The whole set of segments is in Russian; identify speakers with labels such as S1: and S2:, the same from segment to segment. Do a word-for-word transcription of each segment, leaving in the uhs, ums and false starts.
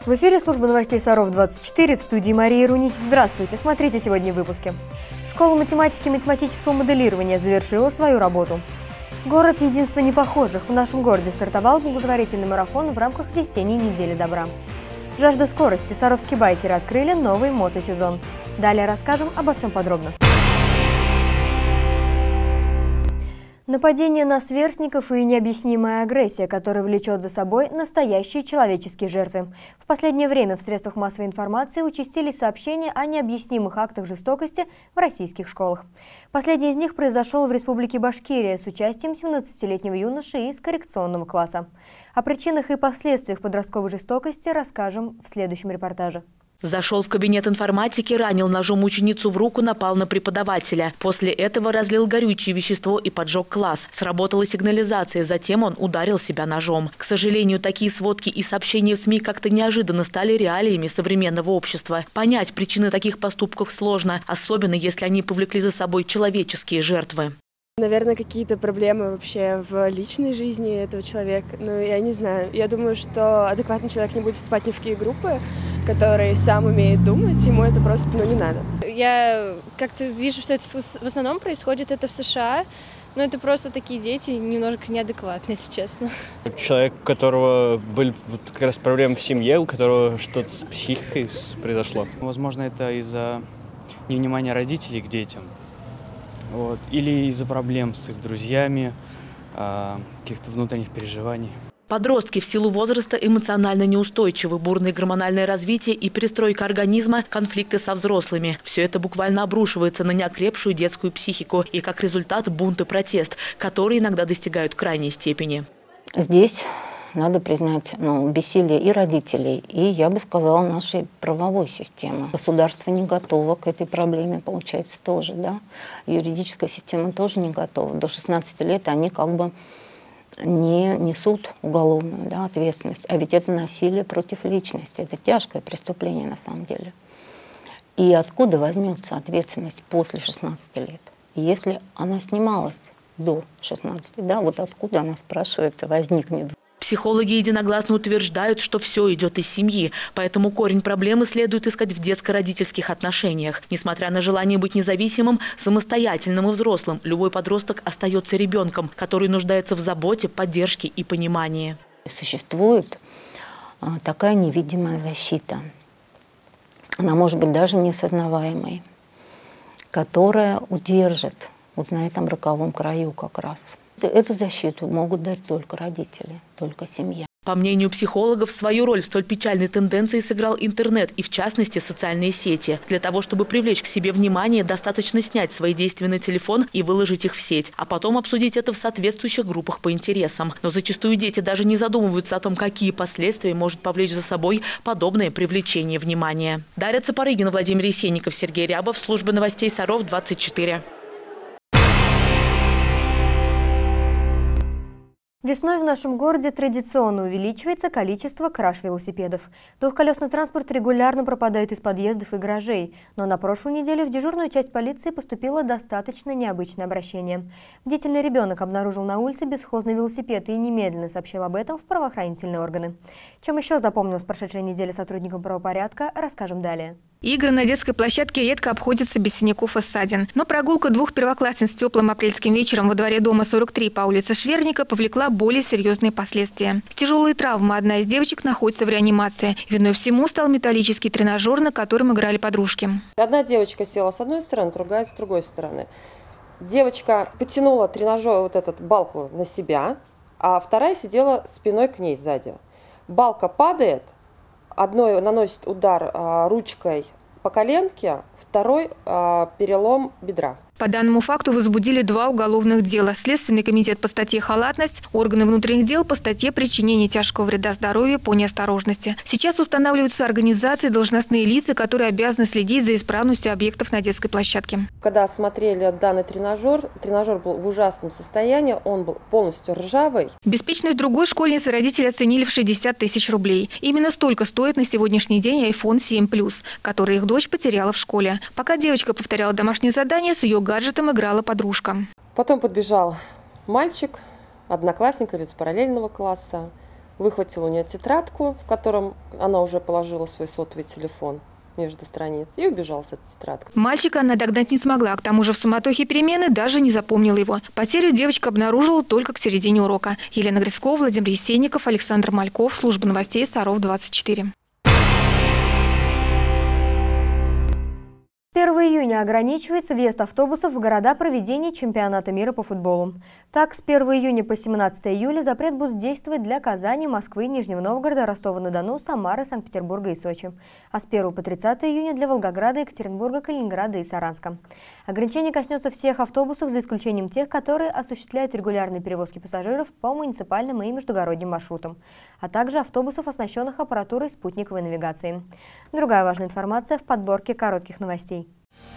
S1: В эфире служба новостей Саров двадцать четыре, в студии Мария Рунич. Здравствуйте, смотрите сегодня в выпуске. Школа математики и математического моделирования завершила свою работу. Город единства непохожих. В нашем городе стартовал благотворительный марафон в рамках весенней недели добра. Жажда скорости. Саровские байкеры открыли новый мотосезон. Далее расскажем обо всем подробно. Нападение на сверстников и необъяснимая агрессия, которая влечет за собой настоящие человеческие жертвы. В последнее время в средствах массовой информации участились сообщения о необъяснимых актах жестокости в российских школах. Последний из них произошел в Республике Башкирия с участием семнадцатилетнего юноши из коррекционного класса. О причинах и последствиях подростковой жестокости расскажем в следующем репортаже.
S2: Зашел в кабинет информатики, ранил ножом ученицу в руку, напал на преподавателя. После этого разлил горючее вещество и поджег класс. Сработала сигнализация, затем он ударил себя ножом. К сожалению, такие сводки и сообщения в СМИ как-то неожиданно стали реалиями современного общества. Понять причины таких поступков сложно, особенно если они повлекли за собой человеческие жертвы.
S3: Наверное, какие-то проблемы вообще в личной жизни этого человека. Ну, я не знаю. Я думаю, что адекватный человек не будет вступать ни в какие группы, которые сам умеет думать, ему это просто, ну, не надо.
S4: Я как-то вижу, что это в основном происходит это в США, но это просто такие дети немножко неадекватные, если честно.
S5: Человек, у которого были вот как раз проблемы в семье, у которого что-то с психикой произошло.
S6: Возможно, это из-за невнимания родителей к детям. Вот. Или из-за проблем с их друзьями, э, каких-то внутренних переживаний.
S2: Подростки в силу возраста эмоционально неустойчивы, бурное гормональное развитие и перестройка организма, конфликты со взрослыми. Все это буквально обрушивается на неокрепшую детскую психику и как результат бунт и протест, которые иногда достигают крайней степени.
S7: Здесь надо признать ну, бессилие и родителей, и, я бы сказала, нашей правовой системы. Государство не готово к этой проблеме, получается, тоже. Да? Юридическая система тоже не готова. До шестнадцати лет они как бы не несут уголовную да, ответственность. А ведь это насилие против личности. Это тяжкое преступление на самом деле. И откуда возьмется ответственность после шестнадцати лет? Если она снималась до шестнадцати, да, вот откуда она, спрашивается, возникнет?
S2: Психологи единогласно утверждают, что все идет из семьи, поэтому корень проблемы следует искать в детско-родительских отношениях. Несмотря на желание быть независимым, самостоятельным и взрослым, любой подросток остается ребенком, который нуждается в заботе, поддержке и понимании.
S7: Существует такая невидимая защита, она может быть даже неосознаваемой, которая удержит вот на этом роковом краю как раз. Эту защиту могут дать только родители, только семья.
S2: По мнению психологов, свою роль в столь печальной тенденции сыграл интернет и, в частности, социальные сети. Для того, чтобы привлечь к себе внимание, достаточно снять свои действия на телефон и выложить их в сеть, а потом обсудить это в соответствующих группах по интересам. Но зачастую дети даже не задумываются о том, какие последствия может повлечь за собой подобное привлечение внимания. Дарья Цапарыгина, Владимир Есенников, Сергей Рябов, служба новостей Саров двадцать четыре.
S1: Весной в нашем городе традиционно увеличивается количество краш-велосипедов. Двухколесный транспорт регулярно пропадает из подъездов и гаражей. Но на прошлой неделе в дежурную часть полиции поступило достаточно необычное обращение. Бдительный ребенок обнаружил на улице бесхозный велосипед и немедленно сообщил об этом в правоохранительные органы. Чем еще запомнилась прошедшая неделя сотрудникам правопорядка, расскажем далее.
S8: Игры на детской площадке редко обходятся без синяков и ссадин. Но прогулка двух первоклассниц теплым апрельским вечером во дворе дома сорок три по улице Шверника повлекла более серьезные последствия. С тяжелой травмой одна из девочек находится в реанимации. Виной всему стал металлический тренажер, на котором играли подружки.
S9: Одна девочка села с одной стороны, другая с другой стороны. Девочка потянула тренажер, вот эту балку на себя, а вторая сидела спиной к ней сзади. Балка падает. Одной наносит удар а, ручкой по коленке, второй а, перелом бедра.
S8: По данному факту возбудили два уголовных дела. Следственный комитет по статье «Халатность», органы внутренних дел по статье «Причинение тяжкого вреда здоровью по неосторожности». Сейчас устанавливаются организации, должностные лица, которые обязаны следить за исправностью объектов на детской площадке.
S9: Когда осмотрели данный тренажер, тренажер был в ужасном состоянии, он был полностью ржавый.
S8: Беспечность другой школьницы родители оценили в шестьдесят тысяч рублей. Именно столько стоит на сегодняшний день айфон семь плюс, который их дочь потеряла в школе. Пока девочка повторяла домашнее задание, с ее гаджетом играла подружка.
S9: Потом подбежал мальчик, одноклассник или из параллельного класса, выхватил у нее тетрадку, в котором она уже положила свой сотовый телефон между страниц, и убежал с этой тетрадкой.
S8: Мальчика она догнать не смогла, к тому же в суматохе перемены даже не запомнила его. Потерю девочка обнаружила только к середине урока. Елена Грицкова, Владимир Есенников, Александр Мальков, служба новостей Саров двадцать четыре.
S1: первого июня ограничивается въезд автобусов в города проведения чемпионата мира по футболу. Так, с первого июня по семнадцатое июля запрет будет действовать для Казани, Москвы, Нижнего Новгорода, Ростова-на-Дону, Самары, Санкт-Петербурга и Сочи. А с первого по тридцатое июня для Волгограда, Екатеринбурга, Калининграда и Саранска. Ограничение коснется всех автобусов, за исключением тех, которые осуществляют регулярные перевозки пассажиров по муниципальным и междугородним маршрутам, а также автобусов, оснащенных аппаратурой спутниковой навигации. Другая важная информация в подборке коротких новостей.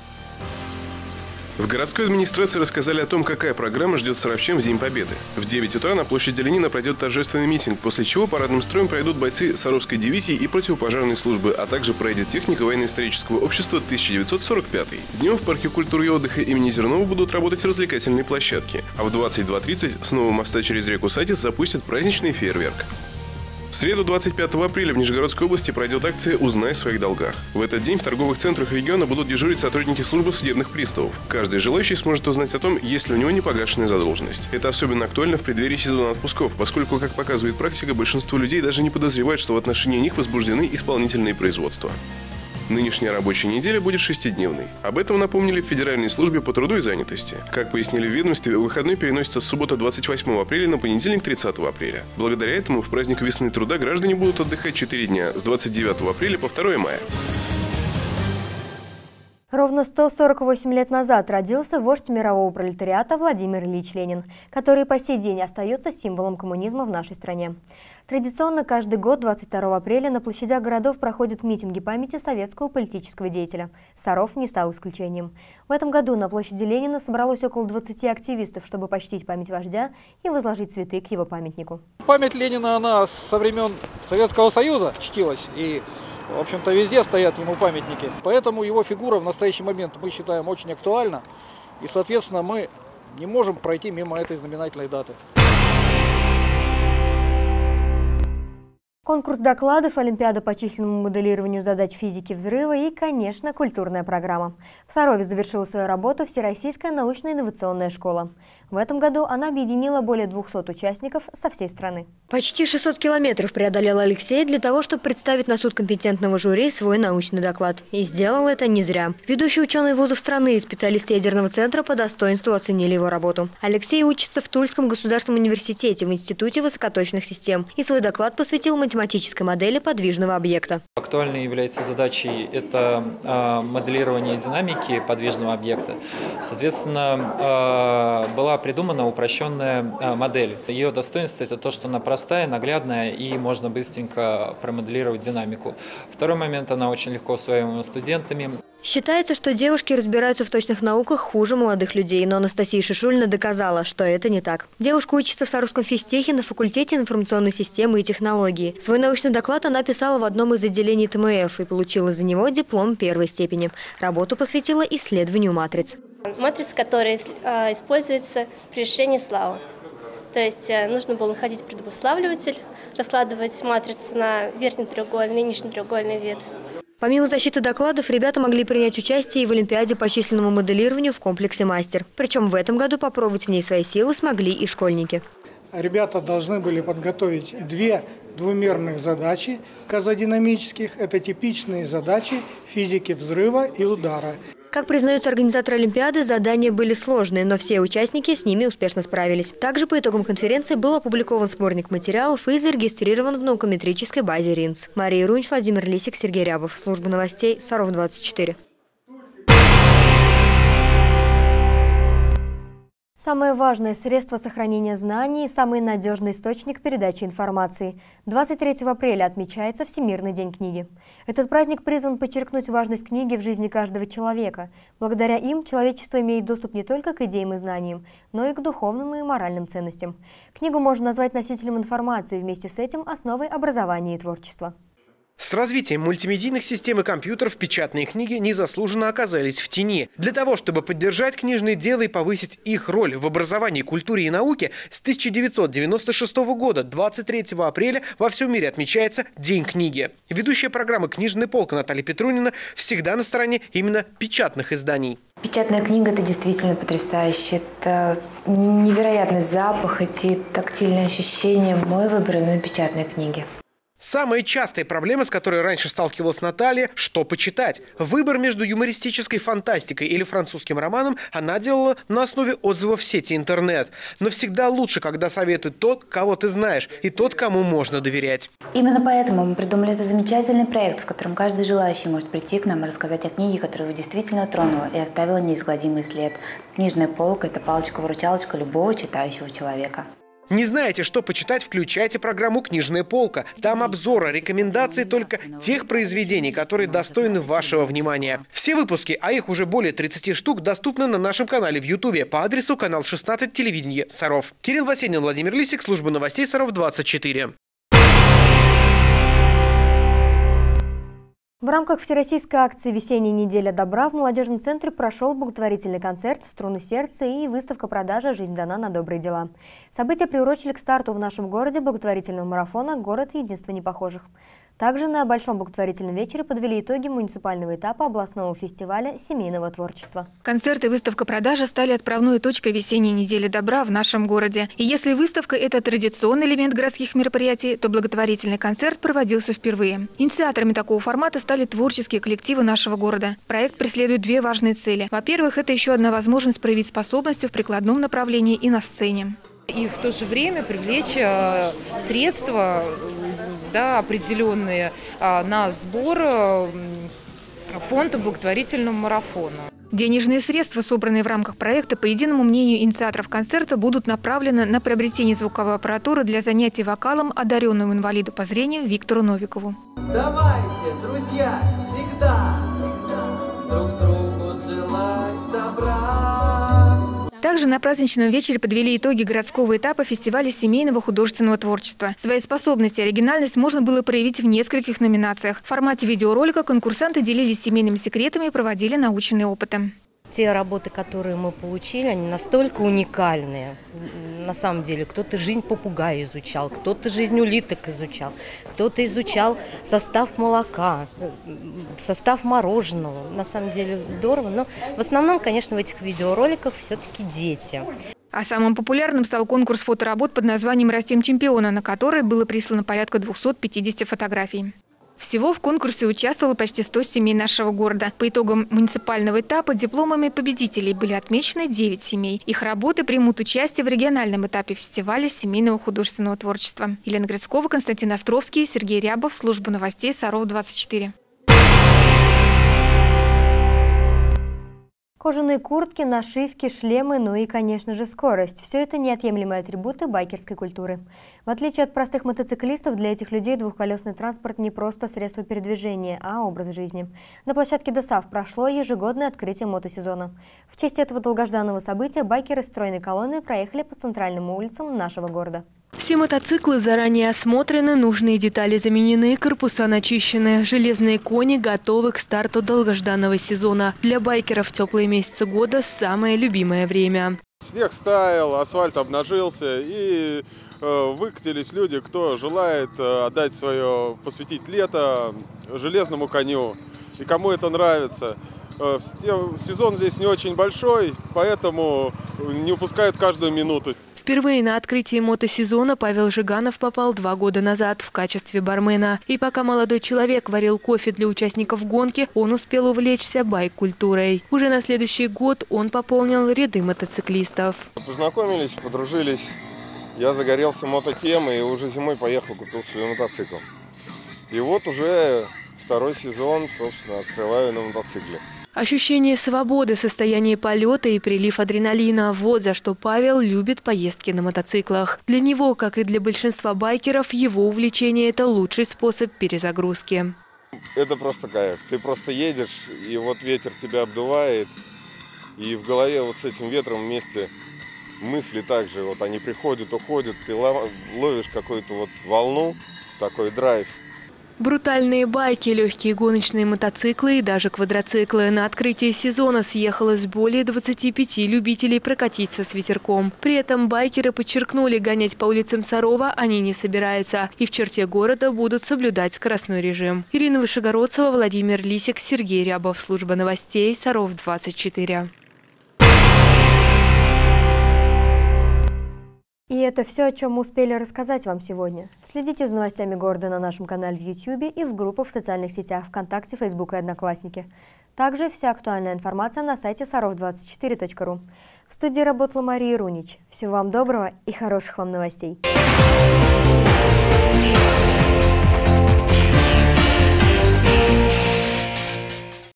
S10: В городской администрации рассказали о том, какая программа ждет саровчан в День Победы. В девять утра на площади Ленина пройдет торжественный митинг, после чего парадным строем пройдут бойцы Саровской дивизии и противопожарной службы, а также проедет техника военно-исторического общества тысяча девятьсот сорок пятый. Днем в парке культуры и отдыха имени Зернова будут работать развлекательные площадки, а в двадцать два тридцать с нового моста через реку Сатис запустят праздничный фейерверк. В среду двадцать пятого апреля в Нижегородской области пройдет акция «Узнай о своих долгах». В этот день в торговых центрах региона будут дежурить сотрудники службы судебных приставов. Каждый желающий сможет узнать о том, есть ли у него непогашенная задолженность. Это особенно актуально в преддверии сезона отпусков, поскольку, как показывает практика, большинство людей даже не подозревает, что в отношении них возбуждены исполнительные производства. Нынешняя рабочая неделя будет шестидневной. Об этом напомнили в Федеральной службе по труду и занятости. Как пояснили в ведомстве, выходной переносится с субботы двадцать восьмого апреля на понедельник тридцатого апреля. Благодаря этому в праздник весны труда граждане будут отдыхать четыре дня с двадцать девятого апреля по второе мая.
S1: Ровно сто сорок восемь лет назад родился вождь мирового пролетариата Владимир Ильич Ленин, который по сей день остается символом коммунизма в нашей стране. Традиционно каждый год двадцать второго апреля на площадях городов проходят митинги памяти советского политического деятеля. Саров не стал исключением. В этом году на площади Ленина собралось около двадцати активистов, чтобы почтить память вождя и возложить цветы к его памятнику.
S11: Память Ленина, она со времен Советского Союза чтилась, и, в общем-то, везде стоят ему памятники. Поэтому его фигура в настоящий момент мы считаем очень актуальна, и, соответственно, мы не можем пройти мимо этой знаменательной даты.
S1: Конкурс докладов, олимпиада по численному моделированию задач физики взрыва и, конечно, культурная программа. В Сарове завершила свою работу Всероссийская научно-инновационная школа. В этом году она объединила более двухсот участников со всей страны. Почти шестьсот километров преодолел Алексей для того, чтобы представить на суд компетентного жюри свой научный доклад. И сделал это не зря. Ведущие ученые вузов страны и специалисты ядерного центра по достоинству оценили его работу. Алексей учится в Тульском государственном университете в Институте высокоточных систем и свой доклад посвятил математической модели подвижного объекта.
S12: Актуальной является задачей это э, моделирование динамики подвижного объекта. Соответственно, э, была придумана упрощенная э, модель. Ее достоинство – это то, что она простая, наглядная и можно быстренько промоделировать динамику. Второй момент – она очень легко усвояема студентами.
S1: Считается, что девушки разбираются в точных науках хуже молодых людей, но Анастасия Шишульна доказала, что это не так. Девушка учится в Саровском физтехе на факультете информационной системы и технологии. Свой научный доклад она писала в одном из отделений ТМФ и получила за него диплом первой степени. Работу посвятила исследованию матриц.
S4: Матриц, которые используются при решении слава. То есть нужно было находить предуславливатель, раскладывать матрицу на верхний треугольный и нижний треугольный вид.
S1: Помимо защиты докладов, ребята могли принять участие и в Олимпиаде по численному моделированию в комплексе «Мастер». Причем в этом году попробовать в ней свои силы смогли и школьники.
S13: Ребята должны были подготовить две двумерных задачи казодинамических. Это типичные задачи физики взрыва и удара.
S1: Как признаются организаторы Олимпиады, задания были сложные, но все участники с ними успешно справились. Также по итогам конференции был опубликован сборник материалов и зарегистрирован в наукометрической базе РИНС. Мария Рунч, Владимир Лисик, Сергей Рябов. Служба новостей Саров двадцать четыре. Самое важное средство сохранения знаний и самый надежный источник передачи информации. двадцать третьего апреля отмечается Всемирный день книги. Этот праздник призван подчеркнуть важность книги в жизни каждого человека. Благодаря им человечество имеет доступ не только к идеям и знаниям, но и к духовным и моральным ценностям. Книгу можно назвать носителем информации, вместе с этим основой образования и творчества.
S14: С развитием мультимедийных систем и компьютеров печатные книги незаслуженно оказались в тени. Для того, чтобы поддержать книжные дела и повысить их роль в образовании, культуре и науке, с тысяча девятьсот девяносто шестого года, двадцать третьего апреля, во всем мире отмечается День книги. Ведущая программы «Книжная полка» Наталья Петрунина всегда на стороне именно печатных изданий.
S15: Печатная книга – это действительно потрясающе. Это невероятный запах, эти тактильные ощущения. Мой выбор именно печатной книги.
S14: Самая частая проблема, с которой раньше сталкивалась Наталья – что почитать. Выбор между юмористической фантастикой или французским романом она делала на основе отзывов в сети интернет. Но всегда лучше, когда советует тот, кого ты знаешь, и тот, кому можно доверять.
S15: Именно поэтому мы придумали этот замечательный проект, в котором каждый желающий может прийти к нам и рассказать о книге, которая его действительно тронула и оставила неизгладимый след. Книжная полка – это палочка-выручалочка любого читающего человека.
S14: Не знаете, что почитать? Включайте программу «Книжная полка». Там обзоры, рекомендации только тех произведений, которые достойны вашего внимания. Все выпуски, а их уже более тридцати штук, доступны на нашем канале в Ютубе по адресу канал шестнадцать телевидение Саров. Кирилл Васенин, Владимир Лисик, служба новостей Саров двадцать четыре.
S1: В рамках всероссийской акции «Весенняя неделя добра» в молодежном центре прошел благотворительный концерт «Струны сердца» и выставка-продажа «Жизнь дана на добрые дела». События приурочили к старту в нашем городе благотворительного марафона «Город единства непохожих». Также на Большом благотворительном вечере подвели итоги муниципального этапа областного фестиваля семейного творчества.
S8: Концерт и выставка-продажа стали отправной точкой весенней недели добра в нашем городе. И если выставка – это традиционный элемент городских мероприятий, то благотворительный концерт проводился впервые. Инициаторами такого формата стали творческие коллективы нашего города. Проект преследует две важные цели. Во-первых, это еще одна возможность проявить способности в прикладном направлении и на сцене.
S16: И в то же время привлечь средства, да, определенные на сбор фонда благотворительного марафона.
S8: Денежные средства, собранные в рамках проекта, по единому мнению инициаторов концерта, будут направлены на приобретение звуковой аппаратуры для занятий вокалом одаренному инвалиду по зрению Виктору Новикову.
S17: Давайте, друзья, всегда друг другу желать добра.
S8: Также на праздничном вечере подвели итоги городского этапа фестиваля семейного художественного творчества. Свои способности и оригинальность можно было проявить в нескольких номинациях. В формате видеоролика конкурсанты делились семейными секретами и проводили научные опыты.
S18: Те работы, которые мы получили, они настолько уникальные. На самом деле, кто-то жизнь попугая изучал, кто-то жизнь улиток изучал, кто-то изучал состав молока, состав мороженого. На самом деле здорово, но в основном, конечно, в этих видеороликах все-таки дети.
S8: А самым популярным стал конкурс фоторабот под названием «Растим чемпиона», на который было прислано порядка двухсот пятидесяти фотографий. Всего в конкурсе участвовало почти сто семей нашего города. По итогам муниципального этапа дипломами победителей были отмечены девять семей. Их работы примут участие в региональном этапе фестиваля семейного художественного творчества. Елена Грицкова, Константин Островский, Сергей Рябов, служба новостей Саров двадцать четыре.
S1: Кожаные куртки, нашивки, шлемы, ну и, конечно же, скорость. Все это неотъемлемые атрибуты байкерской культуры. В отличие от простых мотоциклистов, для этих людей двухколесный транспорт не просто средство передвижения, а образ жизни. На площадке ДОСАВ прошло ежегодное открытие мотосезона. В честь этого долгожданного события байкеры стройной колонны проехали по центральным улицам нашего города.
S19: Все мотоциклы заранее осмотрены, нужные детали заменены, корпуса начищены. Железные кони готовы к старту долгожданного сезона. Для байкеров теплые месяцы года – самое любимое время.
S20: Снег стаял, асфальт обнажился и э, выкатились люди, кто желает э, отдать свое, посвятить лето железному коню. И кому это нравится. Э, сезон здесь не очень большой, поэтому не упускают каждую минуту.
S19: Впервые на открытии мотосезона Павел Жиганов попал два года назад в качестве бармена. И пока молодой человек варил кофе для участников гонки, он успел увлечься байк-культурой. Уже на следующий год он пополнил ряды мотоциклистов.
S20: Познакомились, подружились. Я загорелся мототемой и уже зимой поехал, купил свой мотоцикл. И вот уже второй сезон, собственно, открываю на мотоцикле.
S19: Ощущение свободы, состояние полета и прилив адреналина – вот за что Павел любит поездки на мотоциклах. Для него, как и для большинства байкеров, его увлечение – это лучший способ перезагрузки.
S20: Это просто кайф. Ты просто едешь, и вот ветер тебя обдувает, и в голове вот с этим ветром вместе мысли также. Вот они приходят, уходят, ты ловишь какую-то вот волну, такой драйв.
S19: Брутальные байки, легкие гоночные мотоциклы и даже квадроциклы. На открытие сезона съехалось более двадцати пяти любителей прокатиться с ветерком. При этом байкеры подчеркнули, гонять по улицам Сарова они не собираются. И в черте города будут соблюдать скоростной режим. Ирина Вышегородцева, Владимир Лисик, Сергей Рябов. Служба новостей Саров двадцать четыре.
S1: И это все, о чем мы успели рассказать вам сегодня. Следите за новостями города на нашем канале в ютубе и в группах в социальных сетях ВКонтакте, Фейсбук и Одноклассники. Также вся актуальная информация на сайте саров двадцать четыре точка ру. В студии работала Мария Рунич. Всего вам доброго и хороших вам новостей.